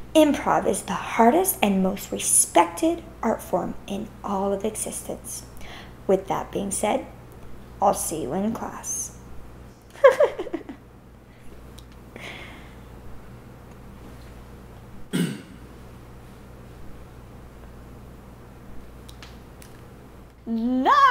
Improv is the hardest and most respected art form in all of existence. With that being said, I'll see you in class. Nice!